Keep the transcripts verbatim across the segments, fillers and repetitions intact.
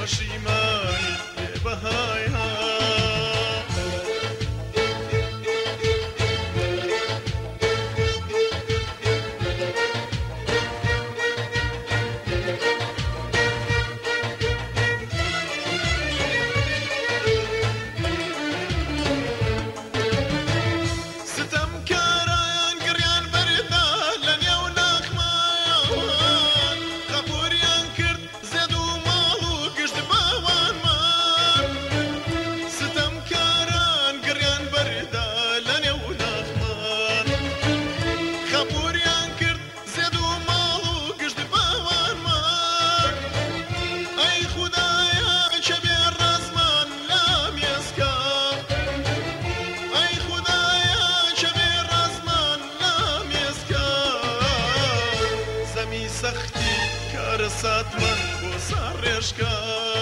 پەشیمانی بێبەهایە ساتمان بۆ ساڕێژکە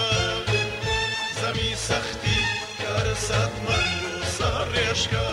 زەمی سەختی کارە ساتمان بۆ ساڕێژکە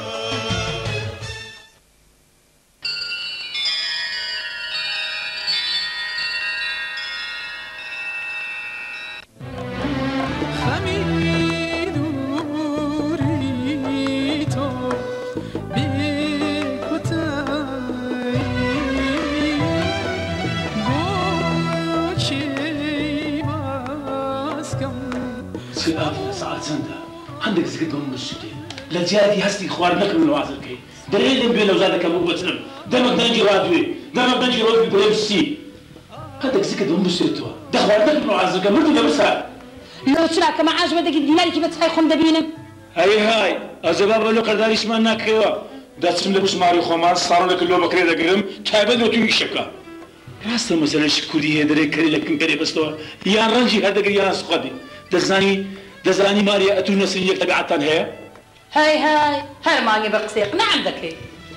عندك زكت من الشتي لا جاتي هستي خوار لك من الوازل كي دريد بين وزادك ابو بسلم دمك دنجي رادوي دمك دنجي رادوي بريمسي عندك زكت من الشتي دخوار لك من الوازل كي مرتو لبسها لو ترى كما عجبتك الدينار كيف تخاي خم دبينا هاي هاي ازباب لو قدريش ما ناكيوا داتسم لبس ماري خومار صار لك لو بكري دقرم تايبد وتو يشكا راست مثلا شكودي هدري كري لكن كري بس تو يا رنجي هذا يا سقدي دزاني دزاني ماريا اتو نسيك تبعتن هي هاي هاي هاي ماني بقصيق نعم ذكي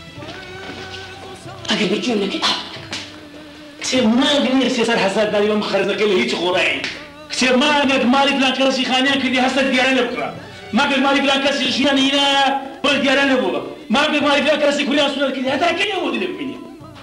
اجي بجون لك كثير ما قدر يصير حسد داري يوم خرجنا كل هيك خوراعي كثير ما قد مالي بلان كرسي خانيان كذي حسد ديارنا بكره ما قد مالي بلان كرسي شيان هنا بل ديارنا بوبا ما قد مالي بلان كرسي كلها سنة كذي هذا كل يوم ودي مني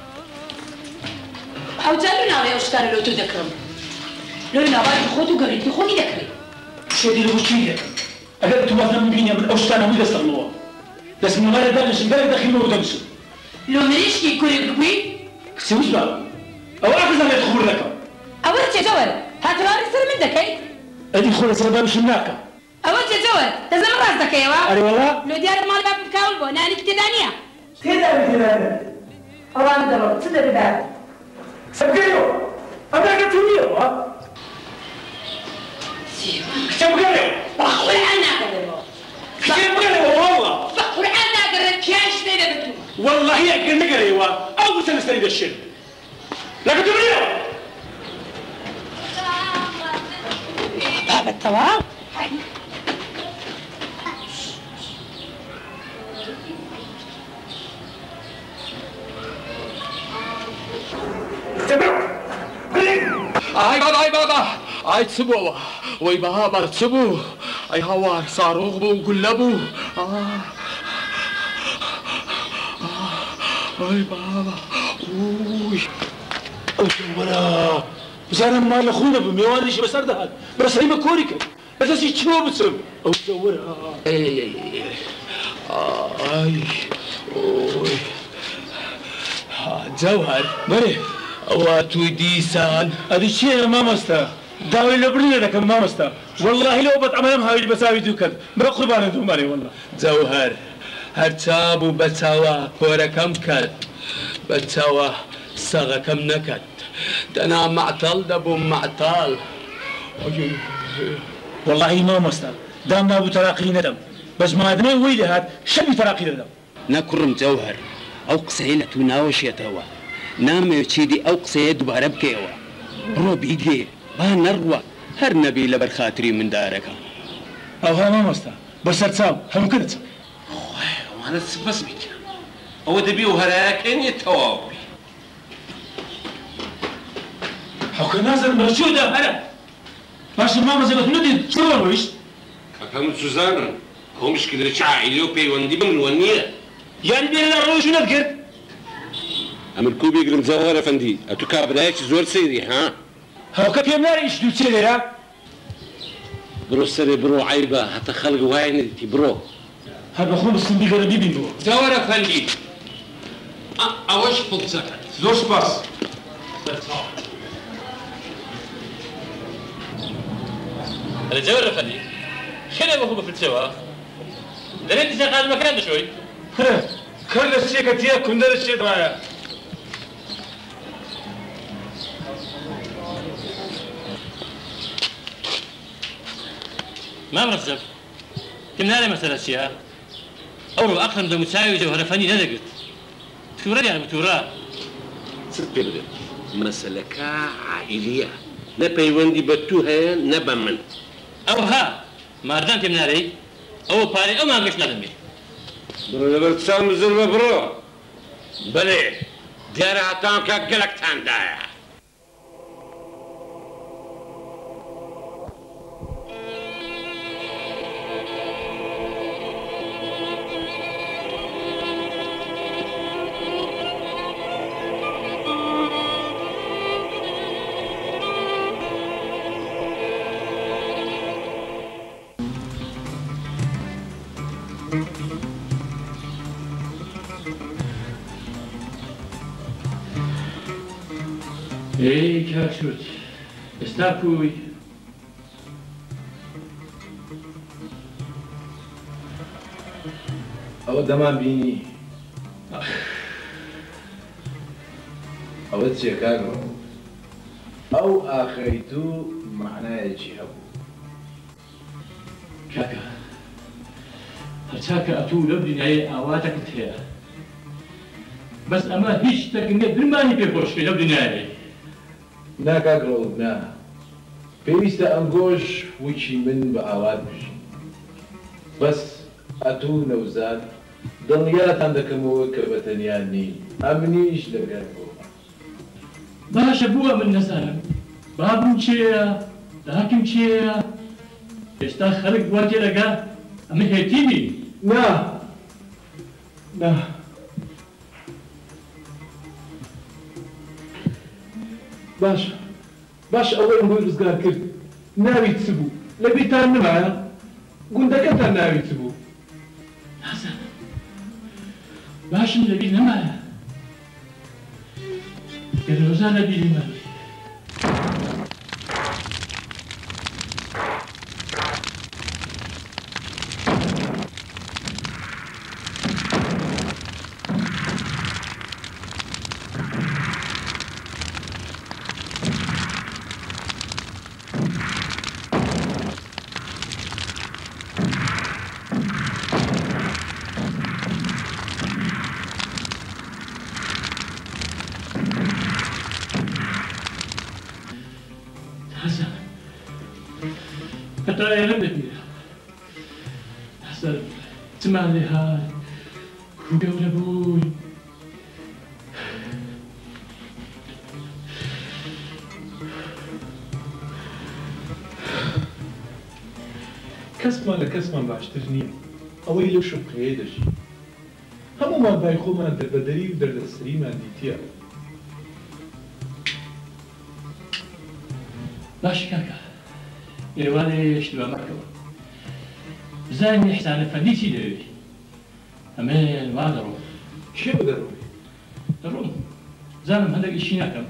او جالنا يا اشتري لو تذكرم لو انا باغي خذوا قريت خوني ذكري شو دي الوشية؟ أقدر توافق ممكن من أوشتانا ولا استغلوها. بس من غير دارش من غير داخل نور دمسو. لو مريش كي يكون يقوي؟ كسوش بقى. أو أخذ أنا يدخل لك. أولت يا جوال هات راري سر من دكي. أدي خلص سر باب شناكا. أولت يا جوال تزم راس دكي وا. أري والله. لو ديار مال باب مكاول بو ناني كتدانية. كده كده. أو أنا دلو تدري بعد. سبكيو. أبغى كتير وا. كم قالوا؟ بقول أنا قالوا. كم قالوا والله؟ بقول أنا قررت كاش ليلة بتو. والله هي قلنا قالوا أو بس نستريد الشيء. لكن تقولي بابا التواب. أي بابا أي بابا أي تسبوا وي بابا تسبوا أي هوا صاروخ بو قلبوا آه أي بابا أوي ولا بس أنا ما لخونا بميواني شي بس أردها بس هي مكوريك بس أشي شو بتسم أو تزورها أي أي أي أي أوي جوهر بري واتو ديسان هذا الشيء ما مستا داوي لبرني لك ما مستا والله لو بتعمل هاي بساوي دوكد برقبان دوم علي والله جوهر هرتابو بتاوا كوركم كد بتاوا صغكم نكد دنا معطل دبو معطل والله ما مستا دام ابو تراقي ندم بس ما ادري ويلي هاد شبي تراقي ندم نكرم جوهر او قسيله ناوش يتوا نام يشيدي او قسيه دوباره بكيوا رو بيدي با نروى هر نبي لبر خاطري من دارك او ها ما مستا بس تصاب هم كنت وانا بس بك او دبي وهراكن يتوابي حكى نازل مرشوده انا باش ماما زي ما تنودي شو ويش كم سوزانا هو مشكله شعائلي وبي وندي من ونيه يعني بين الروش ونذكر أمركو بيقرم زوهر أفندي أتوكاب رايك زور سيري ها هاو كيف يمنار إيش دو تسيري را برو سري برو عيبة حتى خلق واين برو هذا خو بسم بيقرا بيبي بو زور افندي اوش بوكسك زور سپاس الجوار افندي خلي ابوه في السوا دريت شغال المكان شوي كل الشيء كتير كندر الشيء رايا ما مرزق كنا لي مسألة أشياء أول أقرم ذا مساوي جوهر فني ندقت تورا يعني بتورا ست بيبدأ مسألة عائلية نبي وندي بتوها نبى من أو ها ما ردان كنا لي أو باري أو ما قش ندمي برو لبرت سام زلمة برو بلي ديار عطان كقلك تاندايا إيه كاشوت استاكوي أو دمان بيني أو تشيكاغو أو آخريتو معناه يجيهو كاكا هتاكا أتو لبني عي أواتك تهيا بس أما هيش تكني درماني بيخوش في لبني عي ناكاغرو نا بيستا أنغوش وشي من بأواد بجي بس أتو نوزاد دنيات عندك موكبة يعني أمنيش لبيانكو باش أبوها من نسالم بابن شيا لكن شيا يشتا خلق وجه لقا أما هيتيني نا نا باش باش أول نقول رزقار كرد ناوي تسبو لبيتان نمعنا قندك أنت ناوي تسبو حسن باش نبي نمايا الروزان نبي نمايا حسن ترى لمدتني حسن تسمع لي هاي وقول ابوي كسما لكسما باشترني أوي لو شو قيدش همو ما بايخو ما در بدري ودر دستري ما ديتيا باش كاكا إيواني اشتبه مركبة زاني حسان فنديتي داري أمان ما درو شو ضروري؟ الروم زانم هندك إشي ناكم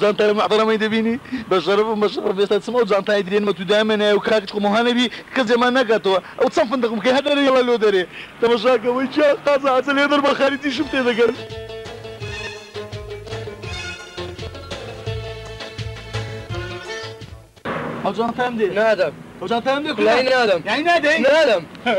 جانتای محترمەی دەبینی بە شەرەفم بە شەرەف ئێستا چما و جانتای درێنمە تو دامێنایە و کاکت خۆمەهانەبی کەس جێمان ناکاتەوە ئەو چەند فندقم کە هەر دەرێ لۆ دەرێ تەماشاکەوەی چیا قازە عەجە لێدەر بە خەریتیشم تێدەگەن ئەو جانتایم دێ نادەم ئەو جانتایم دێ کوڵای نادەم یعنی نادەی نادەم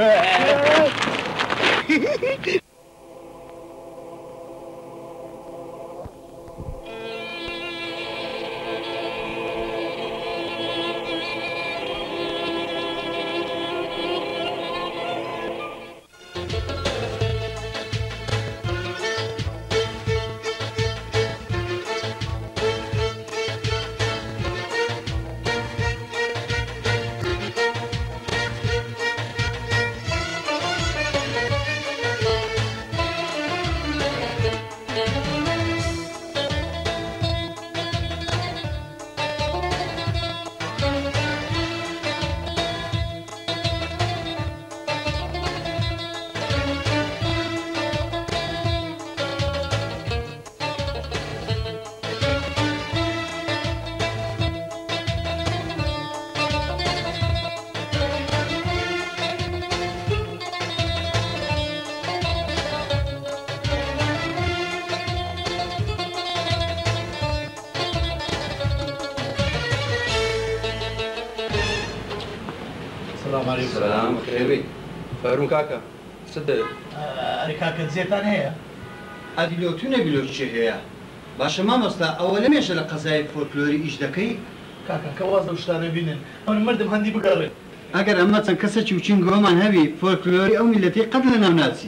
السلام عليكم. السلام خيري. فارون كاكا. صدق. أري كاكا زيتان هي. هذه لو تونه بلو شيء هي. باش ما مستا أول ما يشل قصايد فولكلوري إيش دكي. كاكا كواز وشتانه بينن. أنا مردم هندي بقرر. أجر أما تنكسر شوشين قومان هبي فولكلوري أو ملتي قبلنا ناسي.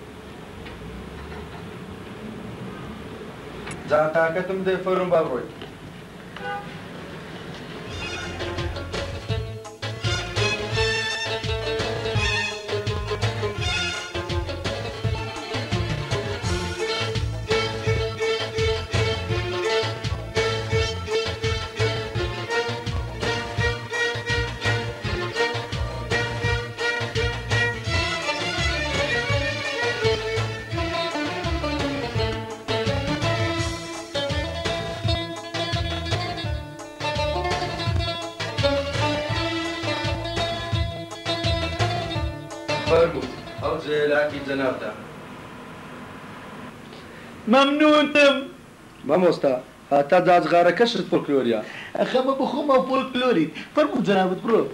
جا كاكا تم ده فارون بابروي. ممنون تم. مامۆستا هاتا جاجغارەکەشت فۆلکلۆریە ئەخەمە بخۆمە فۆلکلۆری فەرموو جەنابەت بڕۆ.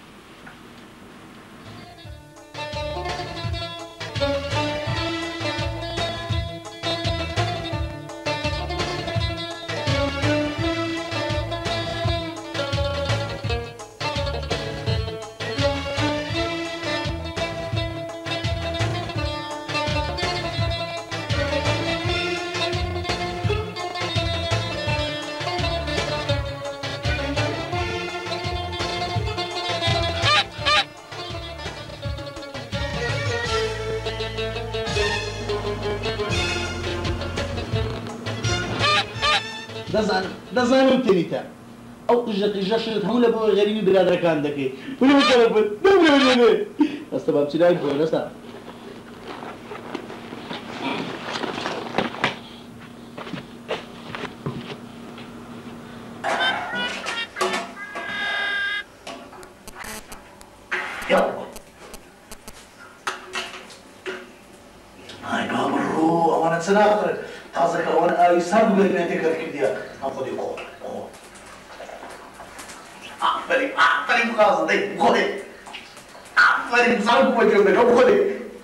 دەزانم دەزانم تێنیتە ئەو قژە قژە شت هەموو لە بۆ غەریبی برادەکان دەکەی بڵێ بڵێ بڵێ ئەستا بابچرای بۆ نەستا ئای بابڕۆ ئەوانە چ ناخرن تازەکە ئەوانە ئاوی سارد بگەرێنێ تێکەت کردیە ئەم خۆدی خۆ خۆ ئافەرین ئافەرین بخازە دەی بخۆدێ ئافەرین ساڵ بۆ جێ بخۆدێ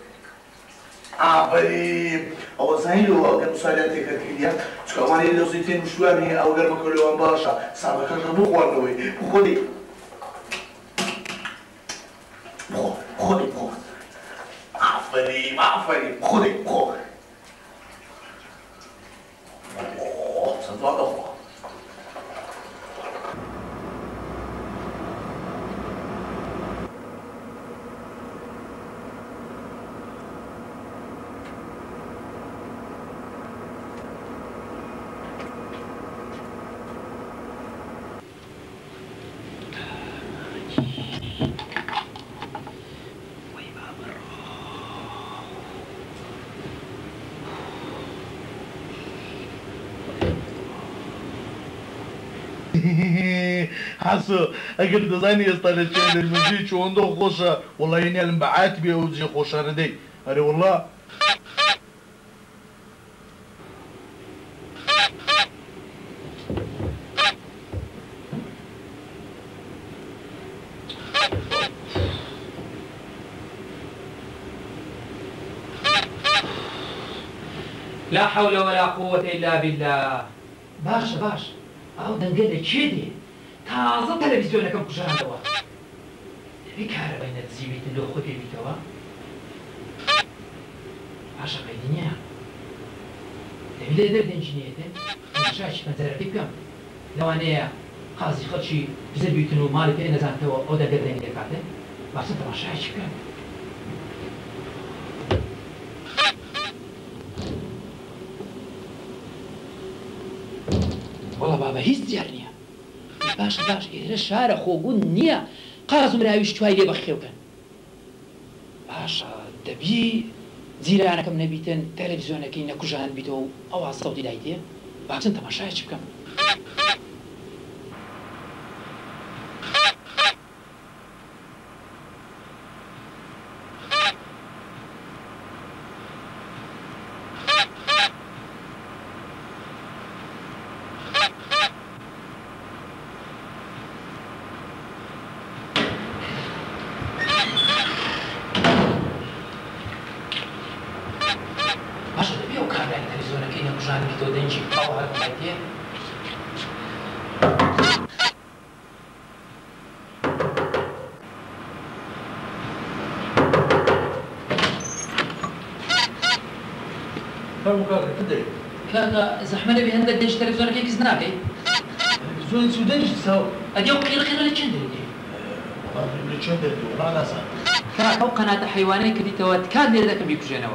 ئافەرین ئەوە زانیلەوە ئەگەر مسالیان تێکەت کردیە چکە ئەوانەی دەوزی تێن شویان هەیە ئەو گەرمەکە لەوان باشە ساڵەکەشە بۆ خواردنەوەی بخۆدێ بخۆ بخۆدێ بخۆ ئافەرین ئافەرین بخۆدێ بخۆ Santuário da حەسە ئەگەر دەزانی ئێستا لە چێ دەرمەجێ چۆندە خۆشە وەڵی هێنیالم بەعات بێ ئەو جێ خۆشانە دەی ئەرێ وەڵا لا حول ولا قوة إلا بالله. باش باش أو دنقل لك شدي تازة تلفزيونكم كشان دوا دبي كهرباء نتزيبيت اللي خذي بيتوا عشا قيدنيا دبي لدر دنجنيته مشاش مثلا فيكم لو أنا قاضي خدشي بزبيتنو مالك أنا زانتوا أو دنقل دنجل كاته بس أنت مشاش كم والله بابا هیچ دیار نییە باشە باش ئێرە شارە خۆبوون نییە قاز و مراویش توای لێ بەخێوکەن باشە دەبی جیرانەکەم نەبیتن تەلەڤیزیۆنەکەی نەکوژان بیتەوە و ئەوە سەوتی لای دێ باچن تەماشایەکی بکەم كاكا زحمة نبي هندك دنج تلفزيونك هيك زناكي تلفزيون سوداني تساوي أديو قيل قيل لتشندري والله لتشندري والله لا صار كاكا وقناة حيوانية كدي توات كاد لي ذاك بيكو جانوا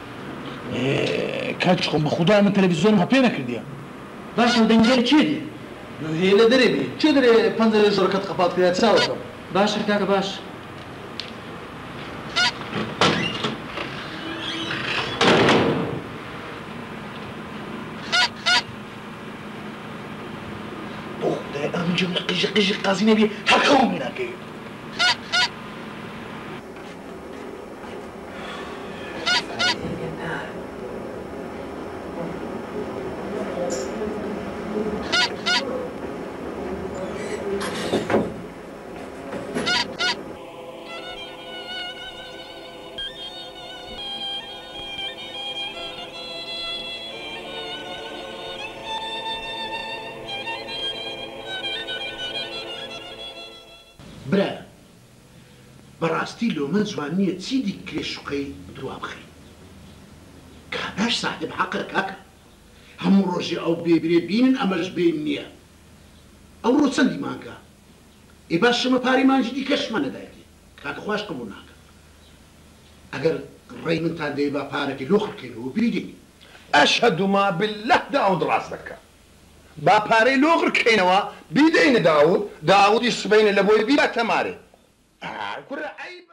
كاتشكم بخدا من تلفزيون ما بينا كرديا باشا ودنجل تشيدي هي لا دربي تشدري بانزل شركات قفات كده تساوي باشا كاكا باش أنجم قيج قيج قازين بي حكم منك برا بەڕاستی لۆمە جوان نییە چی دی کرێشوقەی دروا بخەی کاباش ساحب حەقە کاکە هەموو ڕۆژێ ئەو بێبرێ بینن ئەمەش بێن نییە ئەوڕۆ چەندی مانگە ئێ باش شەمە پارەی مانجی دیکەشمان نەدایێ کاکە خوش قبول ناکە ئەگەر ڕێی منتان دەوێ با پارەکەی لۆخ بکەینەوە بیدێنی ئەشهەدو ما بالله داود ڕاست دەکە با پارەی لۆغر بکەینەوە بیدەینە داود داودی سبەینە لە بۆی بیاتە مارێ کوڕە ئەی